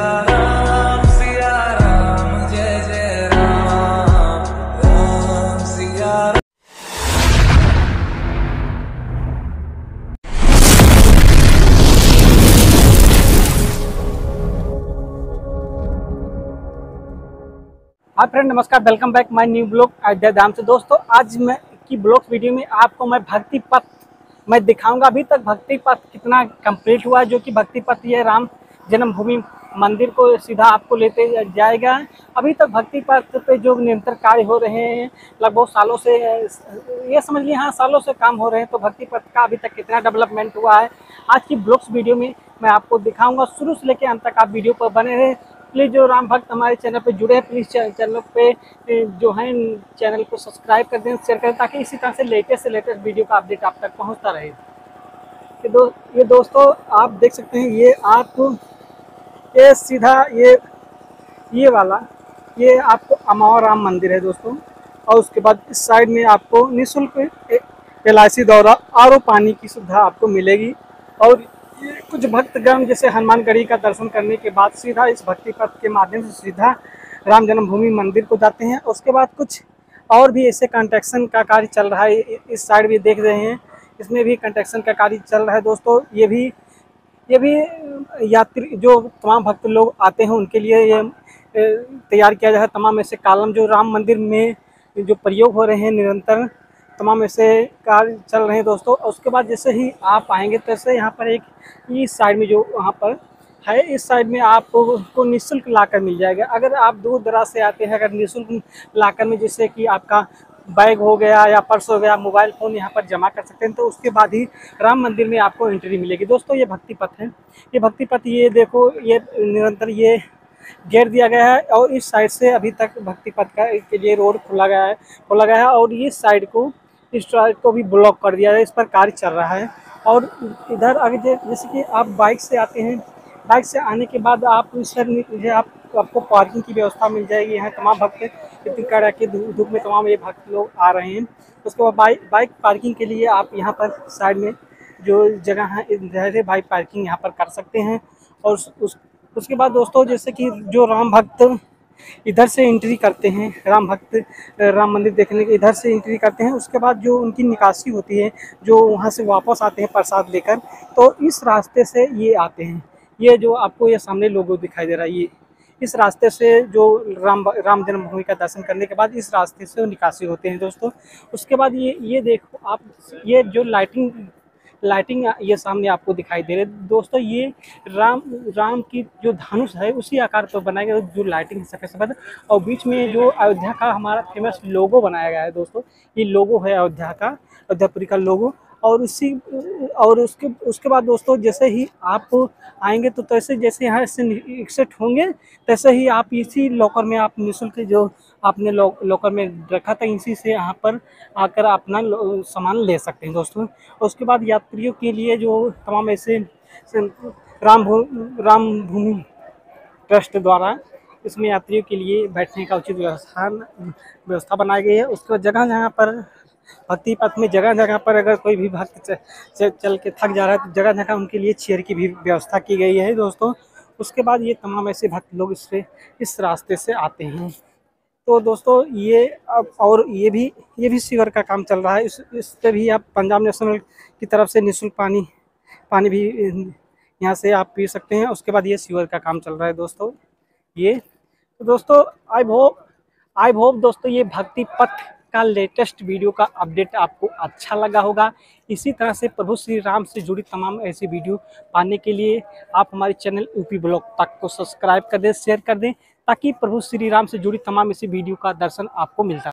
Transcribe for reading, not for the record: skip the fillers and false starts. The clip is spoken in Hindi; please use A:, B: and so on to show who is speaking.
A: सिया राम, जय जय राम, राम सिया राम।
B: हाय फ्रेंड, नमस्कार। Welcome back my new blog Ayodhya Dham से। दोस्तों, आज मैं की ब्लॉग वीडियो में आपको मैं भक्ति पथ मैं दिखाऊंगा। अभी तक भक्ति पथ कितना कंप्लीट हुआ है, जो कि भक्ति पथ ये राम जन्मभूमि मंदिर को सीधा आपको लेते जाएगा। अभी तक भक्ति पथ पे जो निरंतर कार्य हो रहे हैं, लगभग सालों से, ये समझ लीजिए हाँ सालों से काम हो रहे हैं। तो भक्ति पथ का अभी तक कितना डेवलपमेंट हुआ है, आज की ब्लॉग्स वीडियो में मैं आपको दिखाऊंगा। शुरू से लेकर अंत तक आप वीडियो पर बने रहे। प्लीज़ जो राम भक्त हमारे चैनल पे जुड़े हैं, प्लीज़ चैनल पे जो है चैनल को सब्सक्राइब कर दें, शेयर करें, ताकि इसी तरह से लेटेस्ट वीडियो का अपडेट आप तक पहुंचता रहे। ये दोस्तों आप देख सकते हैं, ये सीधा ये वाला ये आपको अमावर राम मंदिर है दोस्तों। और उसके बाद इस साइड में आपको निःशुल्क LIC द्वारा RO पानी की सुविधा आपको मिलेगी। और ये कुछ भक्तगण जैसे हनुमानगढ़ी का दर्शन करने के बाद सीधा इस भक्ति पथ के माध्यम से सीधा राम जन्मभूमि मंदिर को जाते हैं। उसके बाद कुछ और भी ऐसे कंस्ट्रक्शन का कार्य चल रहा है। इस साइड भी देख रहे हैं, इसमें भी कंस्ट्रक्शन का कार्य चल रहा है दोस्तों। ये भी यात्री जो तमाम भक्त लोग आते हैं उनके लिए ये तैयार किया जाता है। तमाम ऐसे कॉलम जो राम मंदिर में जो प्रयोग हो रहे हैं, निरंतर तमाम ऐसे कार्य चल रहे हैं दोस्तों। उसके बाद जैसे ही आप आएंगे तैसे यहाँ पर एक इस साइड में जो वहाँ पर है, इस साइड में आपको निःशुल्क लाकर मिल जाएगा। अगर आप दूर दराज से आते हैं, अगर निःशुल्क लाकर में जैसे कि आपका बैग हो गया या पर्स हो गया, मोबाइल फ़ोन यहाँ पर जमा कर सकते हैं, तो उसके बाद ही राम मंदिर में आपको एंट्री मिलेगी दोस्तों। ये भक्ति पथ है। ये भक्ति पथ ये देखो, ये निरंतर ये घेर दिया गया है। और इस साइड से अभी तक भक्ति पथ के लिए रोड खोला गया है। और इस साइड को भी ब्लॉक कर दिया है, इस पर कार्य चल रहा है। और इधर आगे जैसे कि आप बाइक से आते हैं, बाइक से आने के बाद आप आपको पार्किंग की व्यवस्था मिल जाएगी। यहाँ तमाम भक्त इतनी कड़ाके धूप में तमाम ये भक्त लोग आ रहे हैं। उसके बाद बाइक पार्किंग के लिए आप यहाँ पर साइड में जो जगह है, इधर बाइक पार्किंग यहाँ पर कर सकते हैं। और उसके बाद दोस्तों, जैसे कि जो राम भक्त इधर से एंट्री करते हैं, राम भक्त राम मंदिर देखने के इधर से एंट्री करते हैं, उसके बाद जो उनकी निकासी होती है, जो वहाँ से वापस आते हैं प्रसाद लेकर, तो इस रास्ते से ये आते हैं। ये जो आपको ये सामने लोगो दिखाई दे रहा है, ये इस रास्ते से जो राम जन्मभूमि का दर्शन करने के बाद इस रास्ते से वो निकासी होते हैं दोस्तों। उसके बाद ये देखो आप, ये जो लाइटिंग ये सामने आपको दिखाई दे रही है दोस्तों। ये राम की जो धनुष है उसी आकार पर बनाया गया जो लाइटिंग है सफ़ेद सफ़ेद। और बीच में जो अयोध्या का हमारा फेमस लोगो बनाया गया है दोस्तों, ये लोगो है अयोध्या का, अयोध्यापुरी का लोगो। और उसके बाद दोस्तों, जैसे ही आप आएंगे तो तैसे जैसे यहाँ से एग्जिट होंगे, तैसे ही आप इसी लॉकर में आप निःशुल्क जो आपने लॉकर में रखा था, इसी से यहाँ पर आकर अपना सामान ले सकते हैं दोस्तों। और उसके बाद यात्रियों के लिए जो तमाम ऐसे राम भूमि ट्रस्ट द्वारा इसमें यात्रियों के लिए बैठने का उचित व्यवस्था बनाई गई है। उसके बाद जगह जगह पर भक्ति पथ में जगह जगह पर अगर कोई भी भक्त चल के थक जा रहा है तो जगह जगह उनके लिए चेयर की भी व्यवस्था की गई है दोस्तों। उसके बाद ये तमाम ऐसे भक्त लोग इस रास्ते से आते हैं। तो दोस्तों, ये अब और ये भी सीवर का काम चल रहा है। इस पे भी आप पंजाब नेशनल की तरफ से निःशुल्क पानी भी यहाँ से आप पी सकते हैं। उसके बाद ये सीवर का काम चल रहा है दोस्तों। तो दोस्तों, आई होप दोस्तों ये भक्ति पथ का लेटेस्ट वीडियो का अपडेट आपको अच्छा लगा होगा। इसी तरह से प्रभु श्री राम से जुड़ी तमाम ऐसी वीडियो पाने के लिए आप हमारे चैनल यूपी ब्लॉग तक को सब्सक्राइब कर दें, शेयर कर दें, ताकि प्रभु श्री राम से जुड़ी तमाम ऐसी वीडियो का दर्शन आपको मिलता है।